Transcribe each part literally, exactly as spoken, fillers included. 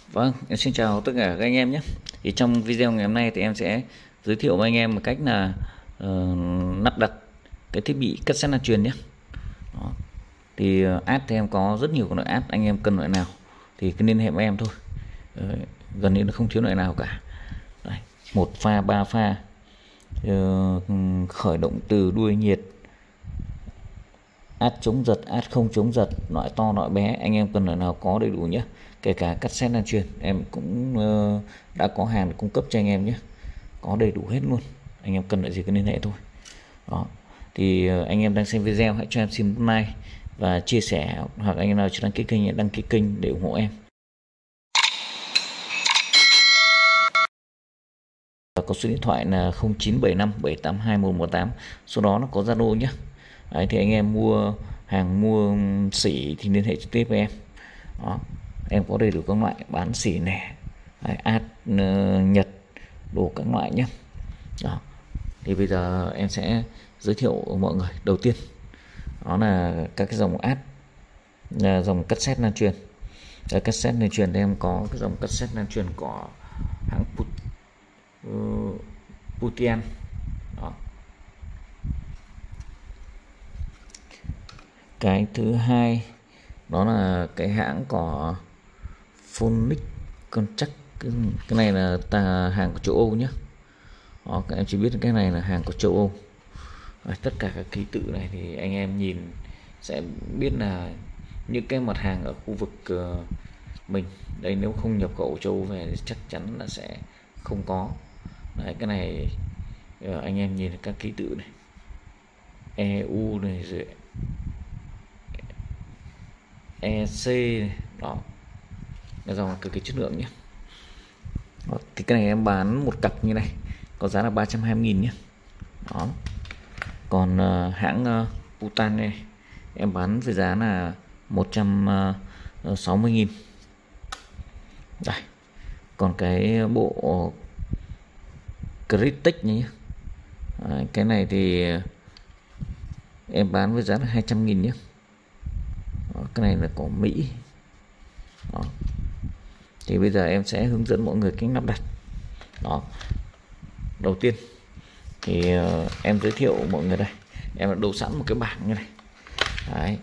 Vâng, em xin chào tất cả các anh em nhé. Thì trong video ngày hôm nay thì em sẽ giới thiệu với anh em một cách là uh, lắp đặt cái thiết bị cassette lan truyền nhé. Đó. Thì uh, app thì em có rất nhiều loại app, anh em cần loại nào thì cứ liên hệ với em thôi. Uh, gần như là không thiếu loại nào cả. Đây, một pha, ba pha, uh, khởi động từ, đuôi nhiệt, át chống giật, át không chống giật, loại to loại bé, anh em cần loại nào có đầy đủ nhé. Kể cả cassette lan truyền em cũng uh, đã có hàng cung cấp cho anh em nhé, có đầy đủ hết luôn. Anh em cần loại gì cứ liên hệ thôi. Đó thì uh, anh em đang xem video hãy cho em xin một like và chia sẻ, hoặc anh em nào chưa đăng ký kênh đăng ký kênh để ủng hộ em. Có số điện thoại là không chín bảy năm bảy tám hai một một tám, số đó nó có Zalo nhé. Đấy, thì anh em mua hàng, mua xỉ thì liên hệ trực tiếp với em. Đó, em có đầy đủ các loại bán xỉ nẻ, át uh, nhật, đồ các loại nhé. Đó, thì bây giờ em sẽ giới thiệu mọi người. Đầu tiên đó là các cái dòng át, là dòng cassette lan truyền. Cái cassette lan truyền thì em có cái dòng cassette lan truyền của hãng Put, uh, Putian. Đó. Cái thứ hai đó là cái hãng của Phonic Contract. Cái, cái này là ta hàng của châu Âu nhé. Đó, các em chỉ biết cái này là hàng của châu Âu. Rồi, tất cả các ký tự này thì anh em nhìn sẽ biết là những cái mặt hàng ở khu vực uh, mình đây, nếu không nhập khẩu châu Âu về thì chắc chắn là sẽ không có. Đấy, cái này uh, anh em nhìn các ký tự này, e u này, rồi e xê này. Đó, cái dòng cực kỳ chất lượng nhé. Đó, thì cái này em bán một cặp như này có giá là ba trăm hai mươi nghìn nhé. Đó. Còn uh, hãng uh, Putan này em bán với giá là một trăm sáu mươi nghìn. Đây. Còn cái bộ Critech nhé. Đấy, cái này thì em bán với giá là hai trăm nghìn nhé. Đó, cái này là của Mỹ. Đó. Thì bây giờ em sẽ hướng dẫn mọi người cách lắp đặt. Đó. Đầu tiên thì uh, em giới thiệu mọi người đây. Em đã đồ sẵn một cái bảng như này. Đấy.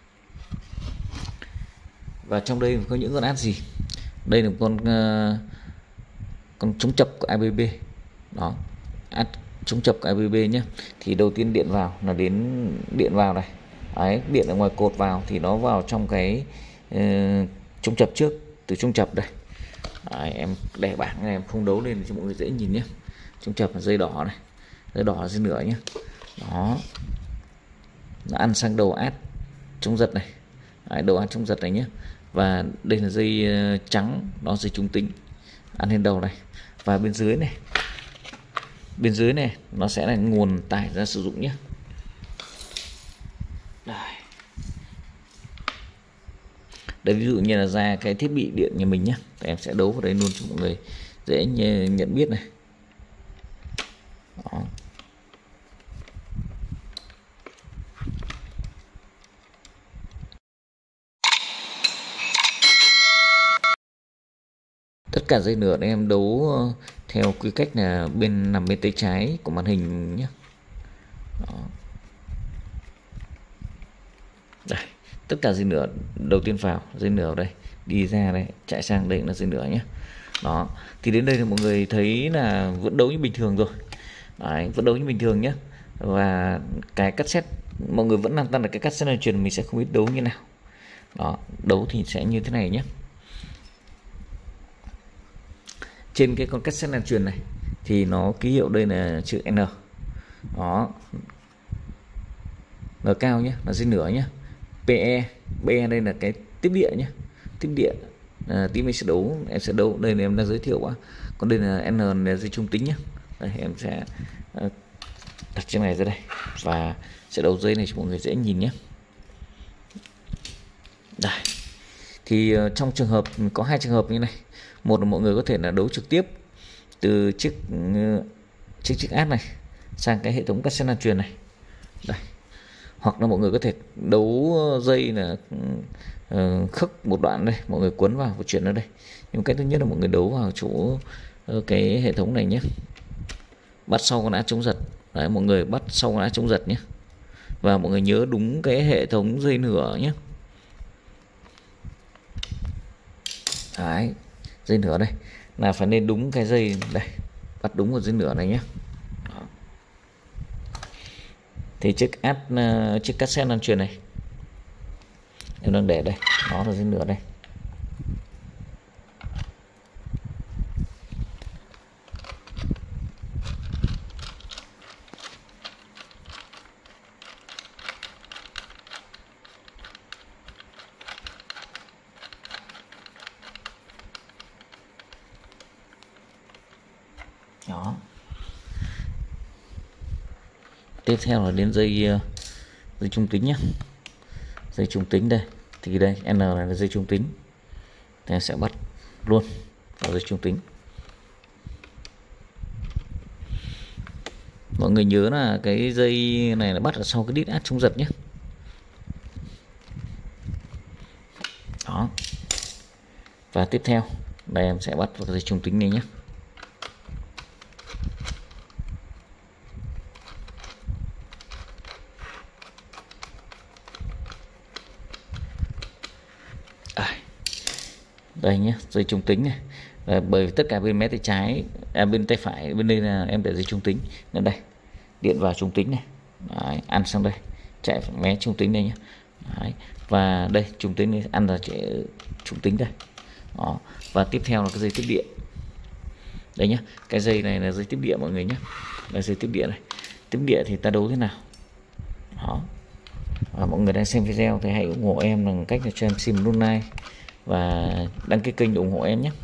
Và trong đây có những con át gì? Đây là một con uh, con chống chập của i bê bê. Đó. Át chống chập của i bê bê nhé. Thì đầu tiên điện vào là đến điện vào này. Đấy, điện ở ngoài cột vào thì nó vào trong cái uh, chống chập trước, từ chống chập đây. Đấy, em để bảng này em không đấu lên cho mọi người dễ nhìn nhé. Chống chập là dây đỏ này, dây đỏ là dây nửa nhé. Đó, nó ăn sang đầu át chống giật này. Đấy, đầu át chống giật này nhé. Và đây là dây uh, trắng, đó dây trung tính, ăn lên đầu này. Và bên dưới này, bên dưới này nó sẽ là nguồn tải ra sử dụng nhé. Đây. Đây, ví dụ như là ra cái thiết bị điện nhà mình nhé, em sẽ đấu vào đây luôn cho mọi người dễ nhận biết này. Đó. Tất cả dây nửa này em đấu theo quy cách là bên nằm bên tay trái của màn hình nhé. Đó. Đây, tất cả dây nửa đầu tiên vào, dây nửa đây, đi ra đây, chạy sang đây là dây nửa nhé. Đó, thì đến đây thì mọi người thấy là vẫn đấu như bình thường rồi. Đấy, vẫn đấu như bình thường nhé. Và cái cassette, mọi người vẫn lăn tăn là cái cassette lan truyền mình sẽ không biết đấu như nào. Đó, đấu thì sẽ như thế này nhé. Trên cái con cassette lan truyền này thì nó ký hiệu đây là chữ N. Đó, N cao nhé, là dây nửa nhé. pê e, pê e đây là cái tiếp địa nhé, tiếp địa. À, tí mình sẽ đấu, em sẽ đấu đây là em đang giới thiệu quá. Còn đây là N là dây trung tính nhé. Đây em sẽ uh, đặt chiếc này ra đây và sẽ đấu dây này cho mọi người dễ nhìn nhé. Đây. Thì uh, trong trường hợp có hai trường hợp như này. Một là mọi người có thể là đấu trực tiếp từ chiếc uh, chiếc chiếc át này sang cái hệ thống cassette lan truyền này. Đây. Hoặc là mọi người có thể đấu dây là uh, khớp một đoạn đây, mọi người cuốn vào và chuyển ở đây. Nhưng cách thứ nhất là mọi người đấu vào chỗ uh, cái hệ thống này nhé, bắt sau con át chống giật. Đấy, mọi người bắt sau con át chống giật nhé, và mọi người nhớ đúng cái hệ thống dây nửa nhé. Đấy, dây nửa đây là phải nên đúng cái dây đây, bắt đúng một dây nửa này nhé. Đó. Thì chiếc át uh, chiếc cassette lan truyền này em đang để đây, nó là dây nửa đây. Đó. Tiếp theo là đến dây dây trung tính nhé. Dây trung tính đây, thì đây N này là dây trung tính, thì em sẽ bắt luôn vào dây trung tính. Mọi người nhớ là cái dây này là bắt ở sau cái đít át chống giật nhé. Đó. Và tiếp theo đây em sẽ bắt vào dây trung tính này nhé. Đây nhé, dây trung tính này. À, bởi vì tất cả bên mé tay trái, à, bên tay phải, bên đây là em để dây trung tính. Nên đây, điện vào trung tính này. Đấy, ăn sang đây, chạy mé trung tính đây nhé. Đấy, và đây trung tính này, ăn là chạy trung tính đây. Đó. Và tiếp theo là cái dây tiếp điện. Đây nhé, cái dây này là dây tiếp điện mọi người nhé. Đây dây tiếp điện này. Tiếp điện thì ta đấu thế nào? Đó. Và mọi người đang xem video thì hãy ủng hộ em bằng cách là cho em sim luôn like và đăng ký kênh để ủng hộ em nhé.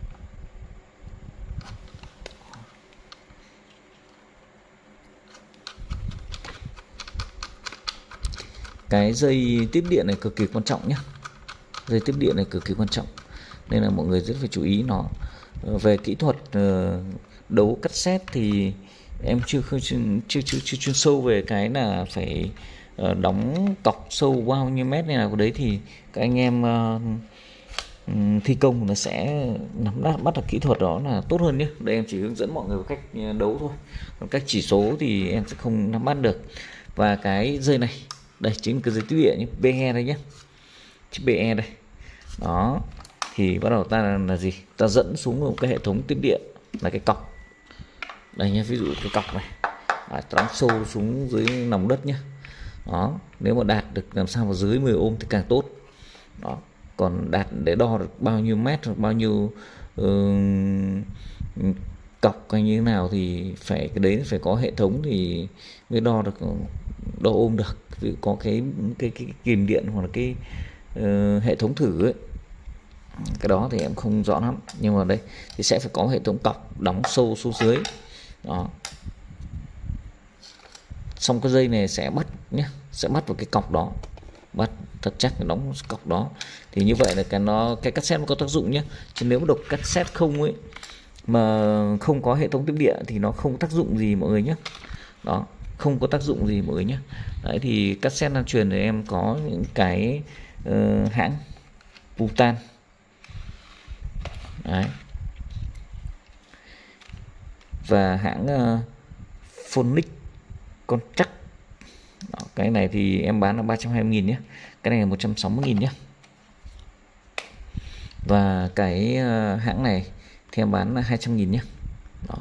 Cái dây tiếp điện này cực kỳ quan trọng nhé. Dây tiếp điện này cực kỳ quan trọng, nên là mọi người rất phải chú ý nó. Về kỹ thuật đấu cassette thì em chưa chưa chưa chưa, chưa chuyên sâu về cái là phải đóng cọc sâu bao nhiêu mét này nào, đấy thì các anh em thi công nó sẽ nắm bắt bắt được kỹ thuật đó là tốt hơn nhé. Đây em chỉ hướng dẫn mọi người cách đấu thôi, còn cách chỉ số thì em sẽ không nắm bắt được. Và cái dây này đây chính là cái dây tiếp điện nhé, bê e đây nhé, chữ bê e đây. Đó, thì bắt đầu ta là, là gì, ta dẫn xuống một cái hệ thống tiếp điện là cái cọc đây nhé. Ví dụ cái cọc này à, ta đánh sâu xuống dưới lòng đất nhé. Đó, nếu mà đạt được làm sao vào dưới mười ôm thì càng tốt. Đó, còn đạt để đo được bao nhiêu mét hoặc bao nhiêu uh, cọc hay như thế nào thì phải cái đấy phải có hệ thống thì mới đo được, đo ôm được. Ví dụ có cái cái cái, cái kìm điện hoặc là cái uh, hệ thống thử ấy, cái đó thì em không rõ lắm, nhưng mà đây thì sẽ phải có hệ thống cọc đóng sâu xuống dưới. Đó, xong cái dây này sẽ bắt nhé, sẽ bắt vào cái cọc đó, bắt thật chắc đóng cọc đó. Thì như vậy là cái nó cái cassette nó có tác dụng nhé. Chứ nếu mà độc cassette không ấy mà không có hệ thống tiếp điện thì nó không có tác dụng gì mọi người nhé. Đó, không có tác dụng gì mọi người nhé. Đấy, thì cassette lan truyền thì em có những cái uh, hãng Butan. Đấy. Và hãng uh, Phonics con chắc. Đó, cái này thì em bán là ba trăm hai mươi nghìn nhé, cái này là một trăm sáu mươi nghìn nhé. Và cái uh, hãng này thì em bán là hai trăm nghìn nhé. Đó.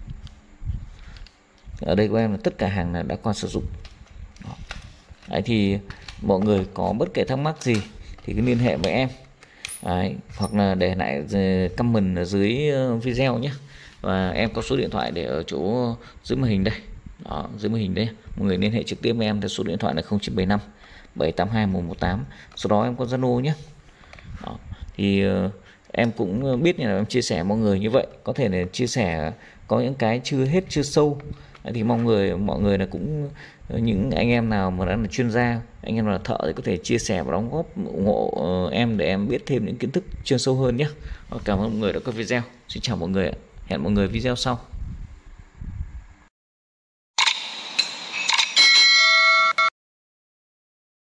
Ở đây của em là tất cả hàng là đã qua sử dụng. Đó. Đấy, thì mọi người có bất kể thắc mắc gì thì cứ liên hệ với em. Đấy, hoặc là để lại comment ở dưới video nhé. Và em có số điện thoại để ở chỗ dưới màn hình đây. Đó, dưới màn hình đây. Mọi người liên hệ trực tiếp với em theo số điện thoại là không chín bảy năm bảy tám hai một một tám. Sau đó em có Zalo nhé. Đó, thì uh, em cũng biết là em chia sẻ mọi người như vậy, có thể là chia sẻ có những cái chưa hết chưa sâu. Thì mong người mọi người là cũng những anh em nào mà đã là chuyên gia, anh em là thợ thì có thể chia sẻ và đóng góp ủng hộ em để em biết thêm những kiến thức chuyên sâu hơn nhé. Cảm ơn mọi người đã coi video. Xin chào mọi người ạ. Hẹn mọi người video sau.